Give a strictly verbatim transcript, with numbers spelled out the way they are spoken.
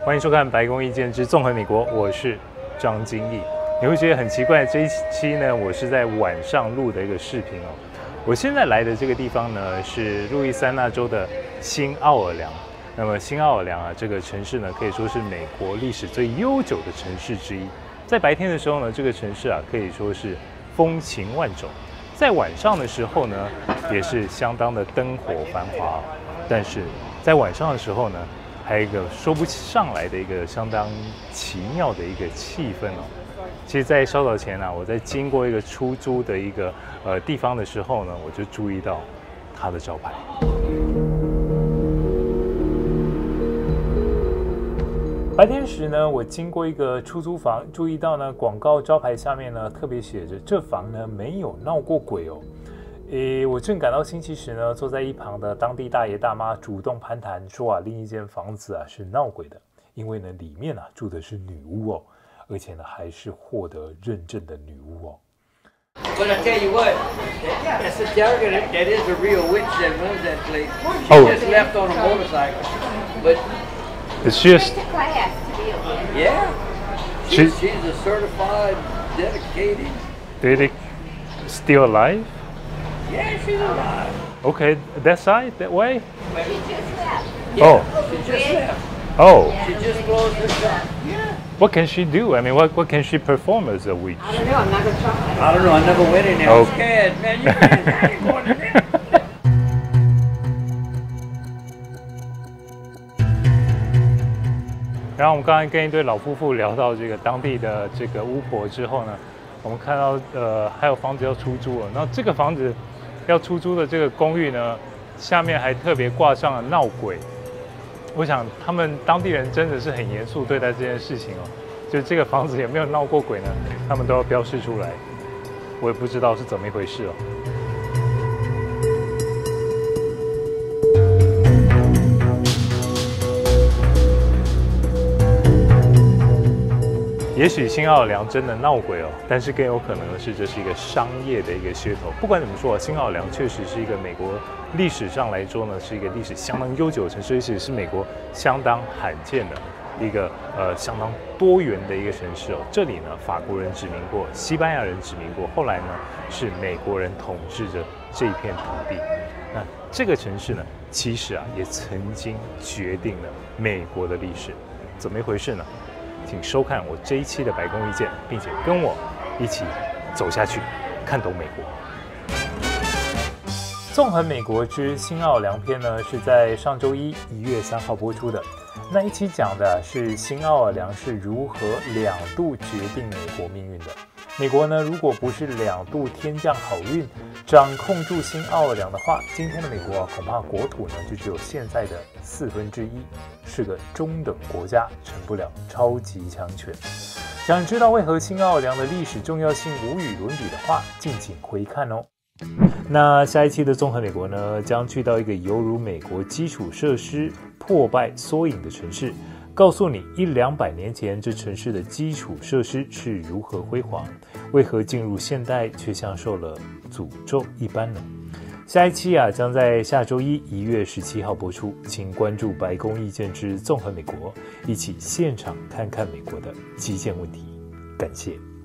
欢迎收看《白宫意见之纵横美国》，我是张金义。你会觉得很奇怪，这一期呢，我是在晚上录的一个视频哦。我现在来的这个地方呢，是路易斯安那州的新奥尔良。那么新奥尔良啊，这个城市呢，可以说是美国历史最悠久的城市之一。在白天的时候呢，这个城市啊，可以说是风情万种；在晚上的时候呢，也是相当的灯火繁华。但是在晚上的时候呢，还有一个说不上来的一个相当奇妙的一个气氛哦。其实，在稍早前啊，我在经过一个出租的一个呃地方的时候呢，我就注意到它的招牌。白天时呢，我经过一个出租房，注意到呢广告招牌下面呢特别写着这房呢没有闹过鬼哦。诶，我正感到新奇时呢，坐在一旁的当地大爷大妈主动攀谈说啊，另一间房子啊是闹鬼的，因为呢里面啊住的是女巫哦，而且呢还是获得认证的女巫哦。 But I tell you what, that's a jargon. That is a real witch that runs that place. She Oh. just left on a motorcycle, but It's just class to deal with. yeah, She- she's, she's a certified, dedicated. Did it still alive? Yeah, she's alive. Okay, that side, that way? She just left. Yeah, Oh. she just left. Oh, She just closed her shop. Yeah. what can she do? I mean, what, what can she perform as a witch? I don't know. I'm not gonna try. I don't know. I never went in there. Oh. I'm scared, man. You can't, I ain't going in there. 然后我们刚才跟一对老夫妇聊到这个当地的这个巫婆之后呢，我们看到呃还有房子要出租了。然后这个房子要出租的这个公寓呢，下面还特别挂上了闹鬼。我想他们当地人真的是很严肃对待这件事情哦。就这个房子有没有闹过鬼呢？他们都要标示出来。我也不知道是怎么一回事哦。也许新奥尔良真的闹鬼哦，但是更有可能的是，这是一个商业的一个噱头。不管怎么说，新奥尔良确实是一个美国历史上来说呢，是一个历史相当悠久的城市，而且是美国相当罕见的一个呃相当多元的一个城市哦。这里呢，法国人殖民过，西班牙人殖民过，后来呢是美国人统治着这一片土地。那这个城市呢，其实啊也曾经决定了美国的历史，怎么一回事呢？请收看我这一期的白宫意见，并且跟我一起走下去，看懂美国。纵横美国之新奥尔良篇呢，是在上周一一月三号播出的。那一期讲的是新奥尔良是如何两度决定美国命运的。美国呢，如果不是两度天降好运，掌控住新奥尔良的话，今天的美国啊，恐怕国土呢就只有现在的四分之一，是个中等国家，成不了超级强权。想知道为何新奥尔良的历史重要性无与伦比的话，敬请回看哦。那下一期的纵横美国呢，将去到一个犹如美国基础设施破败缩影的城市，告诉你一两百年前这城市的基础设施是如何辉煌，为何进入现代却像受了诅咒一般呢？下一期啊，将在下周一一月十七号播出，请关注白宫意见之纵横美国，一起现场看看美国的基建问题。感谢。